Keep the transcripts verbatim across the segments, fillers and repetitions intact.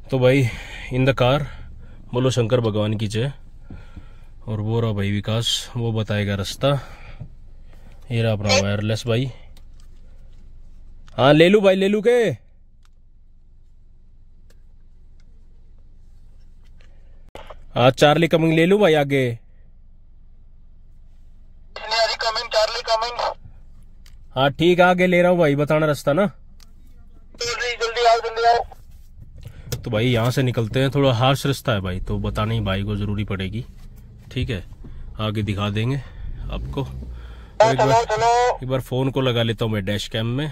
तो भाई in the car, बोलो शंकर भगवान की जय। और वो रहा भाई विकास, वो बताएगा रास्ता। ये रहा अपना वायरलेस भाई। हाँ ले लू भाई, ले लू के। हाँ चार्ली कमिंग ले लू भाई आगे। Coming Charlie coming. हाँ ठीक है, आगे ले रहा हूँ भाई, बताना रास्ता ना। जल्दी जल्दी आओ जल्दी आओ। तो भाई यहाँ से निकलते हैं, थोड़ा हार्श रास्ता है भाई, तो बताना ही भाई को जरूरी पड़ेगी। ठीक है, आगे दिखा देंगे आपको। तो एक बार, एक बार फोन को लगा लेता हूँ मैं डैश कैम में।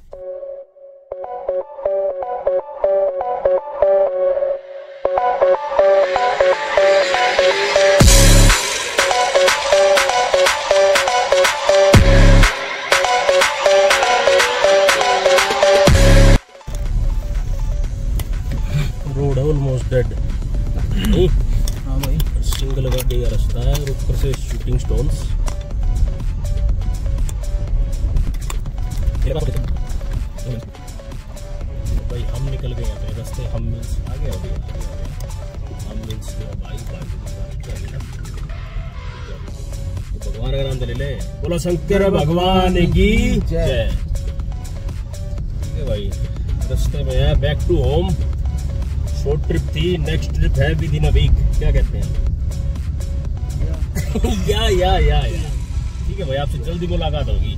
रोड है ऑलमोस्ट डेड। हाँ भाई, सिंगल गाड़ी का रास्ता है और ऊपर से शूटिंग स्टोन्स। भाई हम निकल गए यहाँ पे रास्ते, हम मीन्स आ गया अभी, हम मीन्स भाई तो भगवान का नाम ले ले, बोलो शंकर भगवान की जय। ठीक है भाई, रास्ते में है back to home. Short trip थी, नेक्स्ट ट्रिप है विद इन अ वीक, क्या कहते हैं? या या या या ठीक है भाई, आपसे जल्दी मुलाकात होगी।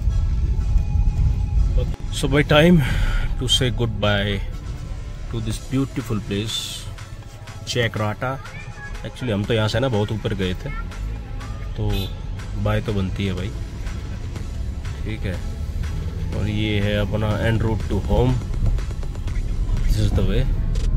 So bye time to say goodbye to this beautiful place Chakrata. Actually हम तो यहाँ से ना बहुत ऊपर गए थे, तो बाय तो बनती है भाई। ठीक है, और ये है अपना end route to home. This is the way.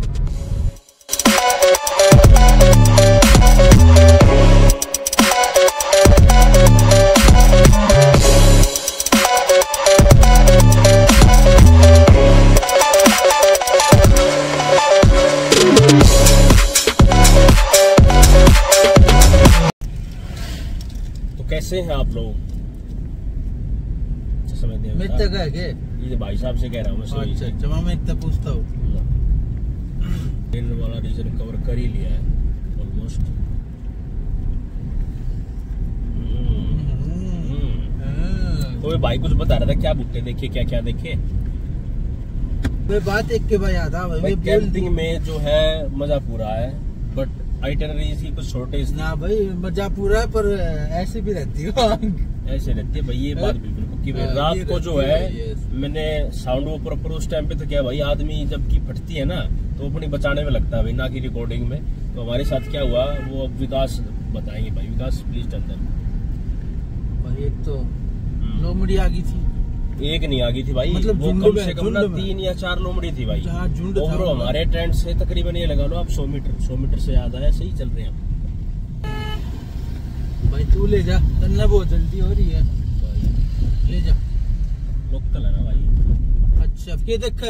कैसे हैं आप लोग? समझ नहीं मैं तक है के ये भाई साहब से कह रहा हूँ मैं। अच्छा अच्छा, मैं इतना पूछता हूँ। इन वाला रीजन कवर कर ही लिया है ऑलमोस्ट। कोई भाई कुछ बता रहा था, क्या बुट्टे देखे, क्या क्या देखे? मैं बात एक के भाई याद आ भाई, कैंपिंग में जो है मजा पूरा है, बट आइटनरीज की कुछ शॉर्टेज ना भाई। मजा पूरा है पर ऐसे भी रहती है, ऐसे रहती है भाई। ये बात बिल्कुल पक्की भाई। रात को जो है मैंने साउंड वो प्रॉपर उस टाइम पे तो क्या भाई, आदमी जब की फटती है ना तो अपनी बचाने में लगता है भाई, ना कि रिकॉर्डिंग में। तो हमारे साथ क्या हुआ वो अब विकास बताएंगे भाई। विकास प्लीज टेल देम भाई। एक तो लोमड़ी आ गई थी, एक नहीं आ गई थी भाई, मतलब वो कम से कम ना तीन या चार लोमड़ी थी भाई। और हमारे टेंट से तकरीबन ये लगा लो आप सौ मीटर सौ मीटर से ज्यादा है, सही चल रहे हैं भाई। तू ले जा, तन्ना बहुत जल्दी हो रही है, ले जा। लोकल है ना भाई। अच्छा क्या देख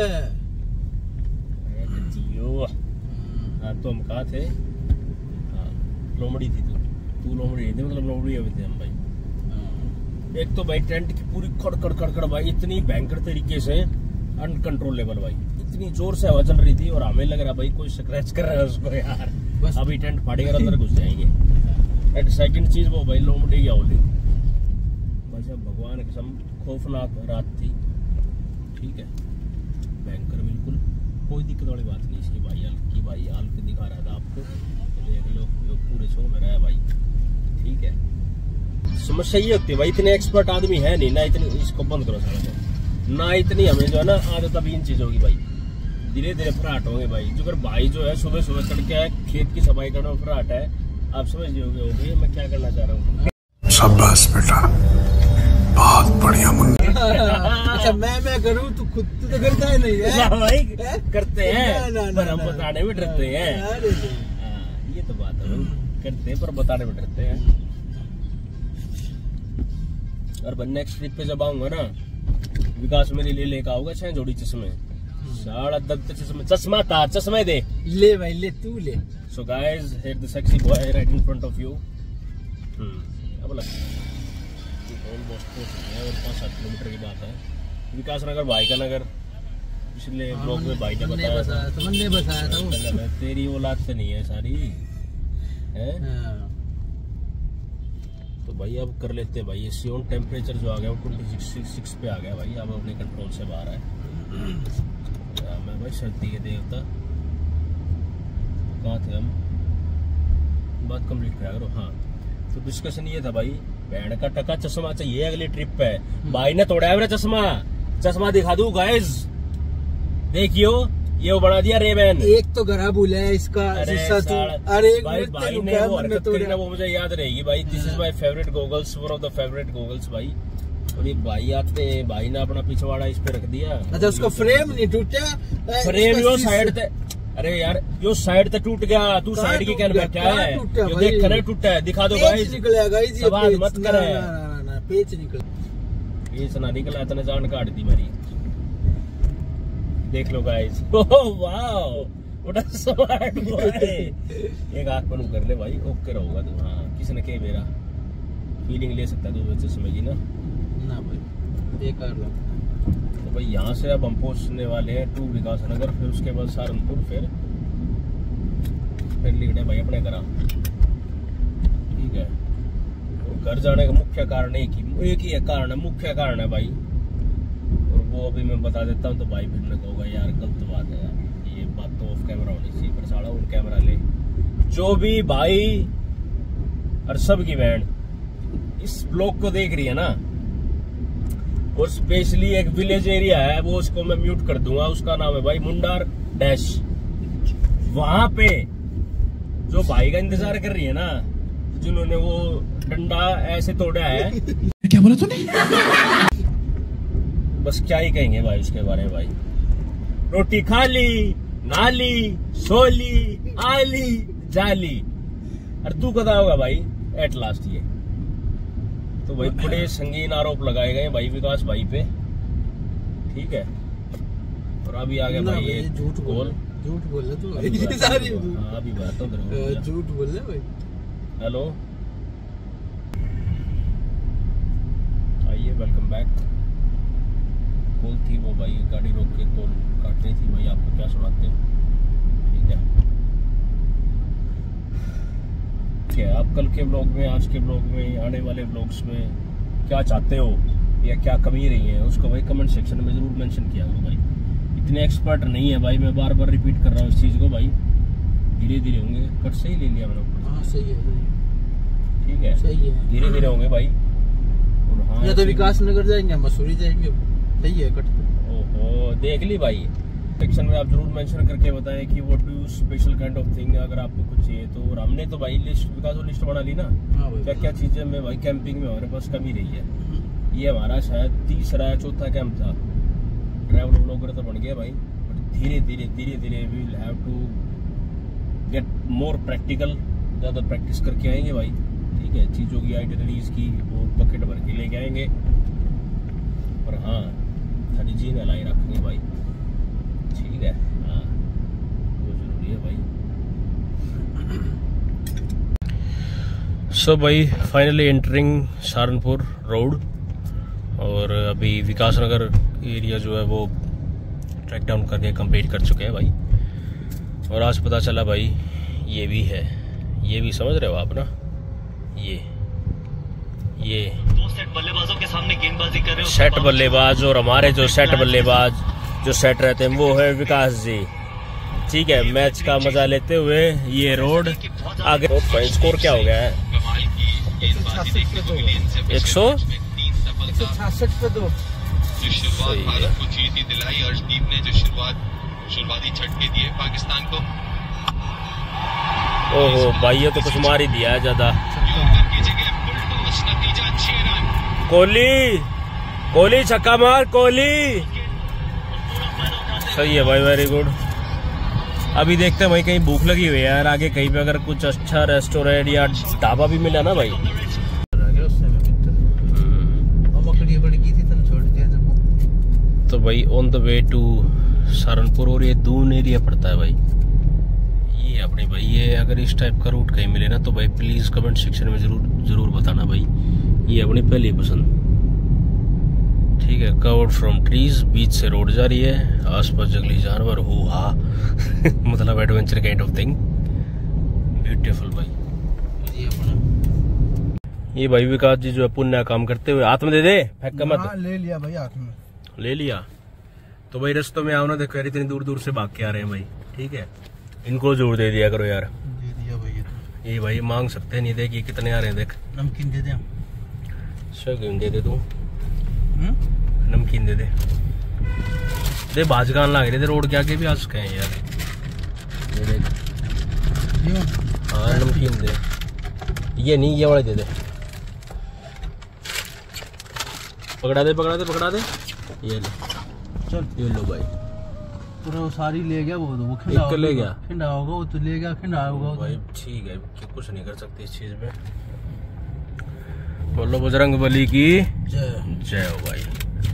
जियो। हाँ तो हम कहा थे, हाँ लोमड़ी थी तू तू लोमड़ी थी, मतलब लोमड़ी अभी थे हम भाई। एक तो भाई टेंट की पूरी खड़खड़ खड़खड़ भाई, इतनी भयंकर तरीके से अनकंट्रोलेबल भाई, इतनी जोर से हवा चल रही थी और हमें लग रहा भाई कोई स्क्रैच कर रहा है उसको यार, बस अभी टेंट फाड़ेगा अंदर घुस जाएंगे। एंड सेकंड चीज वो भाई लोमड़ी की होली, बस भगवान कसम खौफनाक रात थी। ठीक है, भयंकर बिल्कुल, कोई दिक्कत वाली बात नहीं इसकी भाई। हल्की भाई हल्क दिखा रहा था आपको, तो देख लो पूरे शो में रहा भाई। ठीक है, समस्या ये होती है भाई, इतने एक्सपर्ट आदमी है नहीं ना, इतनी इसको बंद करो सारा ना, इतनी हमें जो है ना आदत अभी इन चीजों की भाई। धीरे धीरे फराट होंगे भाई। जो अगर भाई जो है सुबह सुबह तड़के है खेत की सफाई करना फराट है, आप समझ लियोगे होगी मैं क्या करना चाह रहा हूँ। शाबाश बेटा, बहुत बढ़िया मुन्ना। अच्छा मैं मैं करूँ तो खुद तो करता है नहीं है भाई, करते हैं पर हम बताने में डरते हैं। ये तो बात है, करते हैं पर बताने में डरते हैं। और नेक्स्ट ट्रिप पे जब आऊंगा ना, विकास मेरे लिए लेकर आऊंगा छह जोड़ी चश्मे, साढ़ा दस चश्मे, चश्मा तार चश्मे दे ले भाई, ले तू ले। So guys, here the sexy boy right in front of you. Hmm अब लग ऑलमोस्ट और पाँच सात किलोमीटर की बात है। विकास नगर, भाई का नगर, पिछले ब्लॉग में भाई ने बताया बताया था, मैंने बताया था वो। तेरी औलाद से नहीं है सारी है। तो भाई अब कर लेते हैं भाई। ये सियोन टेम्परेचर जो आ गया वो ट्वेंटी सिक्स पे आ गया भाई, अब अपने कंट्रोल से बाहर है। मैं भाई सर्दी के देवता कहाँ थे हम, बात कंप्लीट करा करो। हाँ तो डिस्कशन ये था भाई, बैंड का टका चश्मा चाहिए अगली ट्रिप पे। भाई ने तोड़ा है मेरा चश्मा, चश्मा दिखा दूं गाइस, देखियो ये वो बना दिया रेबैन। एक तो गरा भूला है इसका। अरे तू अरे एक भाई, भाई ने वो हरकत करी ना वो मुझे याद रहेगी भाई। This is my favourite goggles, one of the favourite goggles भाई। और ये भाई आते भाई ने अपना पिछवाड़ा इस पे रख दिया। अच्छा उसका फ्रेम नहीं टूटा, फ्रेम यो साइड पे। अरे यार यो साइड पे टूट गया, तू साइड की कैन बैठा है, यो देख कर टूटा है, दिखा दो गाइस। निकला गाइस ये सवाल मत करे, ना ना पेच निकल, पेच ना निकला, इतने जान काट दी मेरी। देख लो guys, oh wow what a smart boy. एक आंख बंद कर ले भाई, ओके रहोगा तू। हाँ किसने के मेरा फीलिंग ले सकता है तू चश्मे की ना ना भाई, बेकार लग। तो भाई यहाँ से अब हम पहुंचने वाले हैं टू विकास नगर, फिर उसके बाद सहारनपुर, फिर फिर निकले भाई अपने घर। ठीक है, और घर जाने का मुख्य कारण एक ही एक ही है कारण है, मुख्य कारण है भाई। और वो अभी मैं बता देता हूँ तो भाई फिर ने कहोगा यार गलत बात है यार, ये बात तो ऑफ कैमरा होनी चाहिए, पर साड़ा ऑन कैमरा ले। जो भी भाई और सब की बहन इस ब्लॉग को देख रही है ना, और स्पेशली एक विलेज एरिया है वो उसको मैं म्यूट कर दूंगा, उसका नाम है भाई मुंडार डैश। वहां पे जो भाई का इंतजार कर रही है ना, जिन्होंने वो डंडा ऐसे तोड़ा है, क्या बोला तूने? बस क्या ही कहेंगे भाई उसके बारे में भाई। रोटी खा ली, नाली, सोली, आली, जाली, और तू कदा होगा भाई एट लास्ट ये। तो भाई बड़े संगीन आरोप लगाए गए भाई विकास भाई पे। ठीक है, और अभी आ गया भाई ये झूठ बोल, झूठ बोल रहा तू, सारी अभी बात तो झूठ बोल रहा भाई। हेलो आइए, वेलकम बैक। कॉल थी वो भाई, गाड़ी रोक के कॉल काट रही थी भाई, आपको क्या सुनाते हैं। ठीक है, क्या आप कल के ब्लॉग में, आज के ब्लॉग में, आने वाले ब्लॉग्स में क्या चाहते हो या क्या कमी रही है, उसको भाई कमेंट सेक्शन में जरूर मेंशन किया करो भाई। इतने एक्सपर्ट नहीं है भाई, मैं बार बार रिपीट कर रहा हूँ इस चीज को भाई, धीरे धीरे होंगे। कट से ही ले लिया मैंने ऊपर। हाँ सही है, ठीक है, सही है, धीरे धीरे होंगे भाई। और हाँ या तो विकास नगर जाएंगे, मसूरी जाएंगे, सही है कट। ओहो देख ली भाई, सेक्शन में आप जरूर मेंशन करके बताएं कि what do special kind of thing, अगर आपको कुछ चाहिए तो। और हमने तो भाई लिस्ट, विकास लिस्ट बना ली ना, क्या क्या चीजें में भाई कैंपिंग में हमारे पास कमी रही है। ये हमारा शायद तीसरा या चौथा कैंप था, ट्रैवल ब्लॉगर तो बन गया भाई, बट धीरे धीरे धीरे धीरे we will have to get more practical, ज्यादा प्रैक्टिस करके आएंगे भाई। ठीक है, चीजों की आइटनरीज की और बकेट भर के लेके आएंगे। और हाँ थोड़ी जी लाई रखेंगे भाई, ठीक है, हाँ वो जरूरी है भाई। सो so, भाई फाइनली एंटरिंग सहारनपुर रोड, और अभी विकास नगर एरिया जो है वो ट्रैक डाउन करके कंप्लीट कर चुके हैं भाई। और आज पता चला भाई ये भी है, ये भी समझ रहे हो आप ना, ये ये दो सेट बल्लेबाजों के सामने गेंदबाजी कर रहे हो, सेट बल्लेबाज, और हमारे जो सेट बल्लेबाज जो सेट रहते हैं वो है विकास जी। ठीक है, मैच का मजा लेते हुए ये रोड आगे। तो स्कोर क्या हो गया है? एक सौ छियासठ पे दो। जो शुरुआत भारत को जीत ही दिलाई, अर्शदीप ने जो शुरुआत शुरुआती झटके दिए पाकिस्तान को। ओहो भाई ये तो कुछ मार ही दिया है ज्यादा। कोहली, कोहली छक्का मार, कोहली सही है भाई, वेरी गुड। अभी देखते हैं भाई, कहीं भूख लगी हुई है यार, आगे कहीं पे अगर कुछ अच्छा रेस्टोरेंट या ढाबा भी मिला ना भाई। तो भाई on the way to Saharanpur, और ये दून एरिया पड़ता है भाई ये अपने भाई। ये अगर इस टाइप का रूट कहीं मिले ना तो भाई प्लीज कमेंट सेक्शन में जरूर जरूर बताना भाई, ये अपनी पहली पसंद। ठीक है, कवर्ड फ्रॉम ट्रीज, बीच से रोड जा रही है, आसपास जंगली जानवर हो हा मतलब adventure kind of thing, beautiful भाई। ये अपना ये भाई विकास जी जो है पुण्य काम करते हुए हाथ में दे दे, फेंक मत। हाँ, ले लिया भाई हाथ में। ले लिया तो भाई रस्तों में आओ ना, देखो यार इतनी दूर दूर से भाग के आ रहे हैं भाई, ठीक है, इनको जोड़ दे दिया करो यार। दे दिया भाई। ये तो ये भाई मांग सकते हैं, नहीं देख ये कितने आ रहे हैं, देख नमकीन दे दे। शगुन दे दे तू, हम्म? नमकीन दे दे दे, बाजगान लाग रहे थे रोड के आगे भी आ सके हैं यार, ये देख। क्यों? हाँ नमकीन दे, ये नहीं ये वाले दे दे, पकड़ा दे पकड़ा दे पकड़ा दे, ये ले चल ये लो भाई। पूरा वो सारी ले गया वो तो वो एक तो ले गया। खिंडा होगा वो तो ले गया, खिंडा होगा वो तो। भाई ठीक है कि कुछ नहीं कर सकते इस चीज में। बोलो बजरंग बली की जय। जय हो भाई।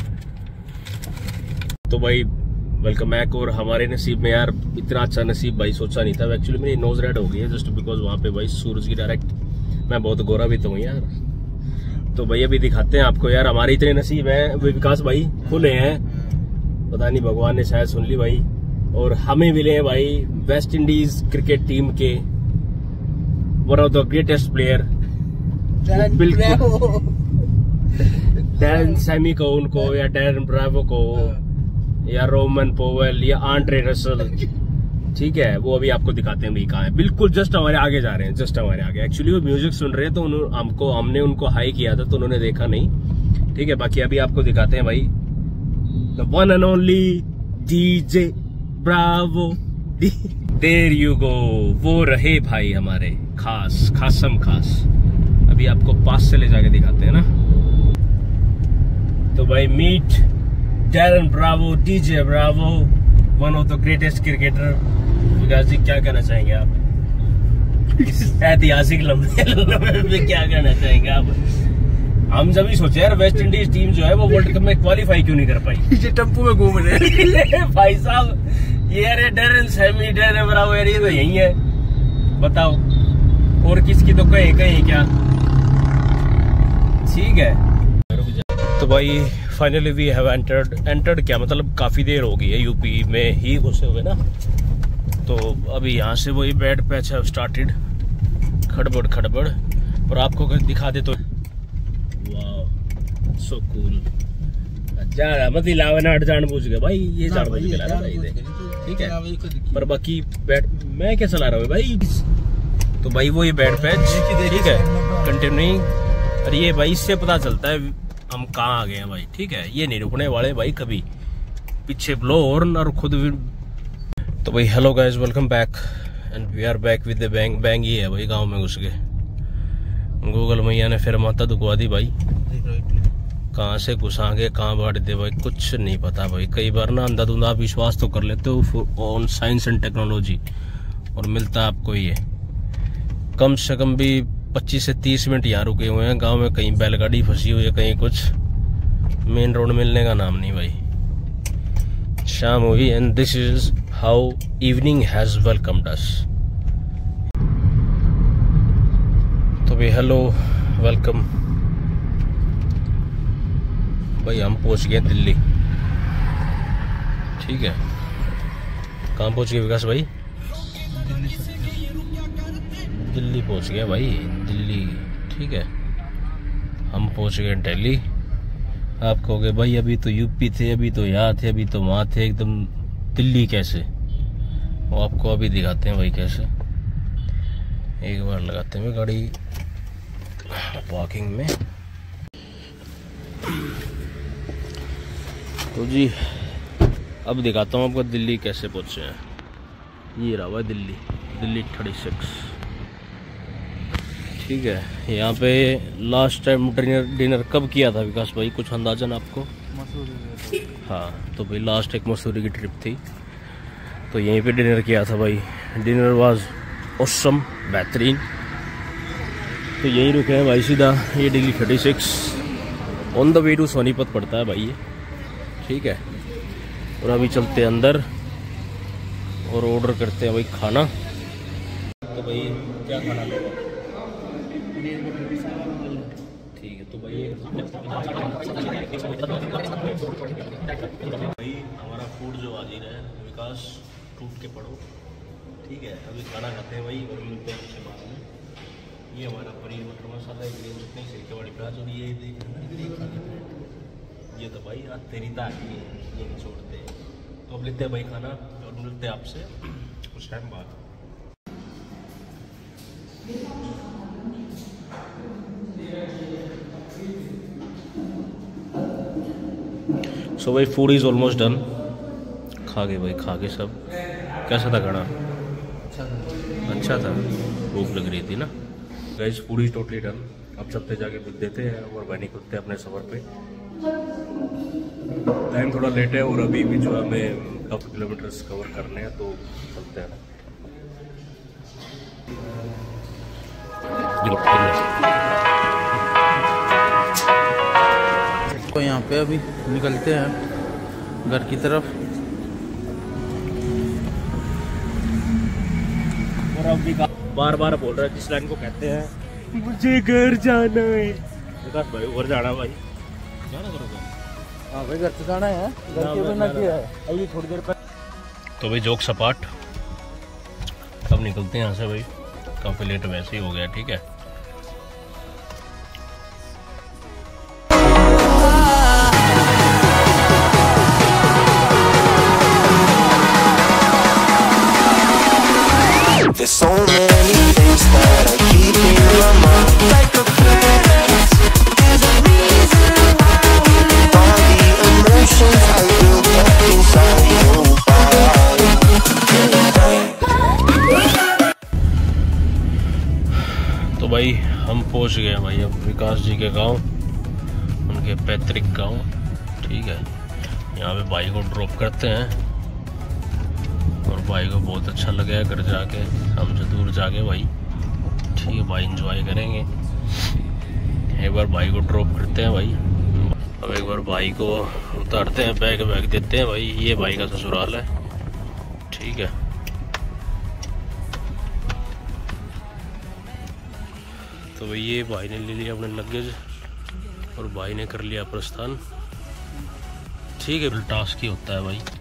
तो भाई वेलकम बैक। और हमारे नसीब में यार इतना अच्छा नसीब भाई सोचा नहीं था। एक्चुअली मेरी नोज रेड हो गई है जस्ट बिकॉज वहाँ पे भाई सूरज की डायरेक्ट, मैं बहुत गोरा भी तो हूँ यार। तो भाई अभी दिखाते हैं आपको यार हमारे इतने नसीब है, विकास भाई खुले हैं, पता नहीं भगवान ने शायद सुन ली भाई। और हमें मिले हैं भाई वेस्ट इंडीज क्रिकेट टीम के one of the greatest player, बिल्कुल डैरन सैमी को उनको, या डैरन ब्रावो को, या रोमन पोवेल, या आंड्रे रसल, ठीक है, वो अभी आपको दिखाते हैं भाई कहाँ है। बिल्कुल जस्ट हमारे आगे जा रहे हैं, जस्ट हमारे आगे। एक्चुअली वो म्यूजिक सुन रहे हैं तो उन्होंने हमको हमने उनको हाई किया था तो उन्होंने देखा नहीं, ठीक है। बाकी अभी आपको दिखाते हैं भाई the one and only DJ Bravo, there you go. वो रहे भाई हमारे खास खासम खास। अभी आपको पास से ले जाके दिखाते हैं ना। तो भाई meet Darren Bravo, DJ Bravo, one of the greatest cricketer. Vikas ji क्या कहना चाहेंगे आप इस ऐतिहासिक लम्हे में, क्या कहना चाहेंगे आप? हम जब भी सोचे यार वेस्ट इंडीज टीम जो है वो वर्ल्ड कप में क्वालिफाई क्यों नहीं कर पाई। ये टेम्पो में घूम रहे भाई साहब, ये अरे डैरन सैमी, डैरन ब्रावो यार, ये तो यही है, बताओ और किसकी तो कहीं कहीं क्या, ठीक है। तो भाई finally we have entered entered क्या मतलब काफी देर हो गई है यूपी में ही घुसे हुए ना। तो अभी यहाँ से वही बैड पैच हैव स्टार्टेड, खड़बड़ खड़बड़। और आपको अगर दिखा दे तो वाह सो कूल, जा मत लावे ना, जान बूझ गए भाई, ये जान बूझ के ला रहा भाई, ठीक है। पर बाकी बैट मैं क्या चला रहा हूँ भाई। तो भाई वो ये बैड पैच, ठीक है, कंटिन्यूइंग। और ये भाई इससे पता चलता है हम कहाँ आ गए हैं भाई, ठीक है। ये नहीं रुकने वाले भाई कभी, पीछे ब्लो हॉर्न और खुद भी। तो भाई hello guys, welcome back and we are back with the bang. Bang ही है भाई, गांव में घुस गए। गूगल मैया ने फिर माता दुखवा दी भाई, कहाँ से घुसा के कहाँ बांट दे भाई, कुछ नहीं पता भाई। कई बार ना अंधाधुंधा विश्वास तो कर लेते हो ऑन साइंस एंड टेक्नोलॉजी, और मिलता आपको ये कम से कम भी पच्चीस से तीस मिनट यहाँ रुके हुए हैं गांव में। कहीं बैलगाड़ी फंसी हुई है, कहीं कुछ, मेन रोड मिलने का नाम नहीं भाई। शाम हुई and this is how evening has welcomed us. तो भाई हेलो वेलकम भाई, हम पहुंच गए दिल्ली, ठीक है। कहाँ पहुंच गए विकास भाई? दिल्ली पहुंच गया भाई, दिल्ली, ठीक है। हम पहुंच गए दिल्ली। आप कहोगे भाई अभी तो यूपी थे, अभी तो यहाँ थे, अभी तो वहाँ थे, एकदम दिल्ली कैसे? वो आपको अभी दिखाते हैं भाई कैसे। एक बार लगाते हैं गाड़ी वॉकिंग में। तो जी अब दिखाता हूँ आपको दिल्ली कैसे पहुँचे हैं। ये रहा हुआ दिल्ली, दिल्ली थर्टी सिक्स, ठीक है। यहाँ पे लास्ट टाइम डिनर डिनर कब किया था विकास भाई, कुछ अंदाजन आपको? मसूरी। हाँ तो भाई लास्ट एक मसूरी की ट्रिप थी, तो यहीं पे डिनर किया था भाई। डिनर वाज ऑसम, बेहतरीन। तो यहीं रुके हैं भाई सीधा। ये Delhi thirty six on the way to Sonipat पड़ता है भाई ये, ठीक है। और अभी चलते हैं अंदर और ऑर्डर करते हैं भाई खाना। तो भाई क्या खाना लेगा? ठीक है। तो भाई भाई हमारा फूड जो हाजिर है, विकास टूट के पड़ो। ठीक है, अभी खाना खाते हैं भाई और मिलते हैं उसके बाद में। ये हमारा पनीर मटर मसाला, ग्रीन चटनी, सिरके वाली प्याज, और ये देख ये तो भाई आज तेरी ताकि है, ये नहीं छोड़ते। तो अब लेते हैं भाई खाना और मिलते हैं आपसे कुछ टाइम बाद। सो भाई फूड इज़ ऑलमोस्ट डन। खा गए भाई, खा गए सब। कैसा था खाना? अच्छा था, भूख लग रही थी ना। Guys food is totally done. अब चलते जाके बिल देते हैं और भाई निकलते हैं अपने सफ़र पे। टाइम थोड़ा लेट है और अभी भी जो हमें काफ़ी किलोमीटर्स कवर करने हैं, तो चलते हैं। तो यहाँ पे अभी निकलते हैं घर की तरफ। और अभी बार बार बोल रहा है जिस लाइन को कहते हैं मुझे घर जाना है। विकास भाई घर जाना भाई, जाना करोगे? हाँ भाई घर से जाना है, घर के बिना क्या है। अभी थोड़ी देर पर तो भाई जोक सपाट, अब निकलते हैं यहाँ से भाई। काफ़ी लेट वैसे ही हो गया। ठीक है, There's so many things that I keep in my mind, like a past. There's a reason why we live. All the emotions I built up inside your body. तो भाई हम पहुंच गए भाई अब विकास जी के गांव, उनके पैतृक गांव। ठीक है, यहाँ पे भाई को ड्रॉप करते हैं और भाई को बहुत अच्छा लगा घर जाके, हमसे दूर जाके भाई। ठीक है भाई, एंजॉय करेंगे। एक बार भाई को ड्रॉप करते हैं भाई, अब एक बार भाई को उतारते हैं, बैग बैग देते हैं भाई। ये भाई का ससुराल है। ठीक है, तो भाई ये भाई ने ले लिया अपने लगेज और भाई ने कर लिया प्रस्थान। ठीक है, टास्क ही होता है भाई।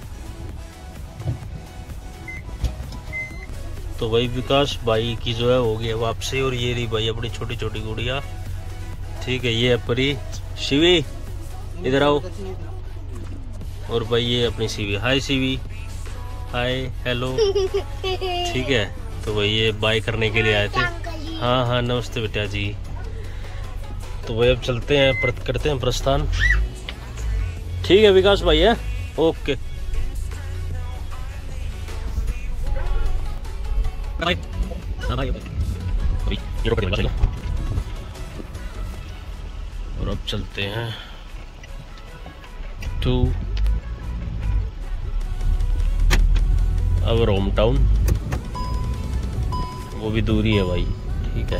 तो भाई विकास भाई की जो है हो गई है वापसी, और ये रही भाई अपनी छोटी छोटी गुड़िया। ठीक है, ये है परी। शिवी इधर आओ। और भाई ये अपनी CV. Hi CV, hi hello. ठीक है, तो भाई ये बाय करने के लिए आए थे। हाँ हाँ नमस्ते बेटा जी। तो भाई अब चलते हैं, प्र, करते हैं प्रस्थान। ठीक है विकास भाई है, ओके। और अब चलते हैं टू अवर होम टाउन। वो भी दूरी है भाई। ठीक है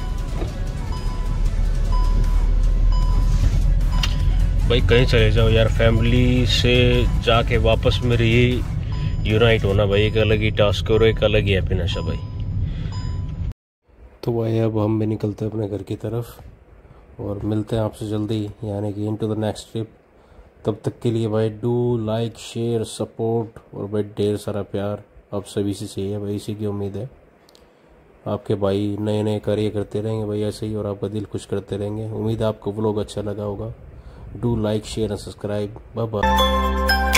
भाई, कहीं चले जाओ यार, फैमिली से जाके वापस मेरी यूनाइट होना भाई एक अलग ही टास्क और एक अलग ही हैप्पीनेस है भाई। तो भाई अब हम भी निकलते हैं अपने घर की तरफ और मिलते हैं आपसे जल्दी, यानी कि इनटू द नेक्स्ट ट्रिप। तब तक के लिए भाई डू लाइक शेयर सपोर्ट और भाई ढेर सारा प्यार आप सभी से चाहिए भाई, इसी की उम्मीद है। आपके भाई नए नए कार्य करते रहेंगे भाई ऐसे ही, और आपका दिल खुश करते रहेंगे। उम्मीद है आपको व्लॉग अच्छा लगा होगा। Do like share and subscribe. Bye bye.